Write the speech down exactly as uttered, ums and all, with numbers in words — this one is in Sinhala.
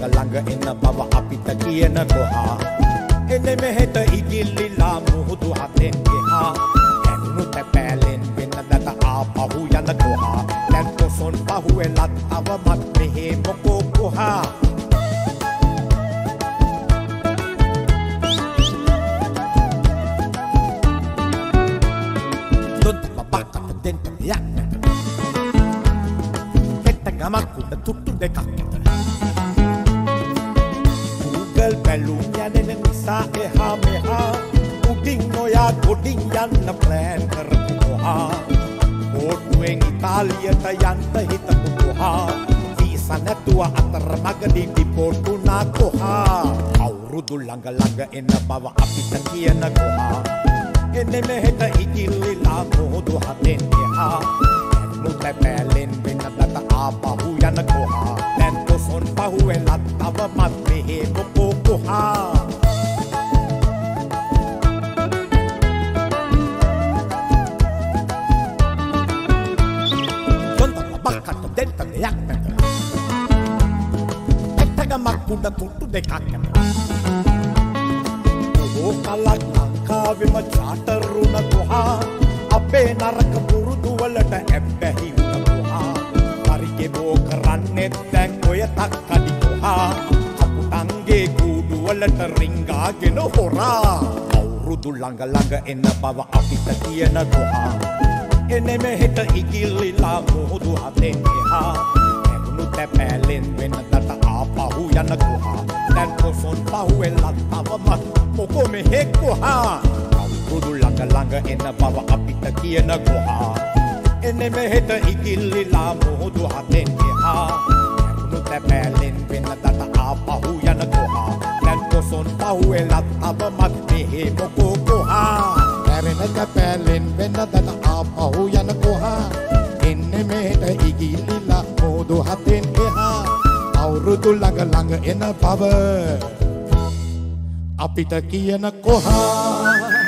ළඟ ළඟ එන බව අපිට කියන කොහා එන්නේ මෙහෙට ඉගිල්ලිලා මුහුදු හතෙන් ගියා ඇන්නු තැපෑලෙන් වෙන දත ආපහු යන කොහා දැන් කොසොන් පහුවෙලත් අවමත් මෙහෙ මොකෝ කොහා Gamakkuda tuttu dekak Google බැලුම් යනෙන නිසා එහා මෙහා උඩින් නොයා ගොඩින් යන්න ප්ලෑන් කරපු කොහා බෝට්ටුවෙන් ඉතාලියට යන්න හිතපු කොහා වීසා නැතුව අතරමඟදී ඩිපෝට් වුණා කොහා අවුරුදු ළඟ ළඟ එන බව අපිට කියන කොහා එන්නේ මෙහෙට ඉගිල්ලිලා මොහොදු හතෙන් එහා තැපෑලෙන් වෙන දත ආපහු යන කොහා දැන් කොසොන් පහුවෙලත් අවමත් මෙහෙ මොකෝ කොහා තොන්තල බක්කට දෙන්න දෙයක් නැත එක්තගමක් උඩ තුට්ටු දෙකක් නැත ඔබෝ කලක් ලංකාවෙම චාටර් වුණ කොහා අපේ නරක පුරුදු වලට ඇබ්බැහි වුණ කොහා පරිගෙබෝ කරන්නෙත් දැන් ඔය තක්කඩි කොහා කපුටන්ගේ කූඩු වලට රිංගාගෙන හොරා අවුරුදු ළඟ ළඟ එන බව අපිට කියන කොහා එන්නේ මෙහෙට ඉගිල්ලිලා මුහුදු හතෙන් එහා ඇමුණු තැපෑලෙන් වෙන දත ආපහු යන කොහා දැන් කොසොන් පහුවෙලත් අවමත් මොකෝ මෙහෙ කොහා අවුරුදු ළඟ ළඟ එන බව අපිට කියන කොහා එන්නේ මෙහෙට ඉගිල්ලිලා මුහුදු හතෙන් එහා ඇමුණු තැපෑලෙන් වෙන දත ආපහු යන කොහා දැන් කොසොන් පහුවෙලත් අවමත් මෙහෙ මොකෝ කොහා ඇරෙන තැපෑලෙන් වෙන දත ආපහු යන කොහා එන්නේ මෙහෙට ඉගිල්ලිලා මුහුදු හතෙන් එහා අවුරුදු ළඟ ළඟ එන බව අපිට කියන කොහා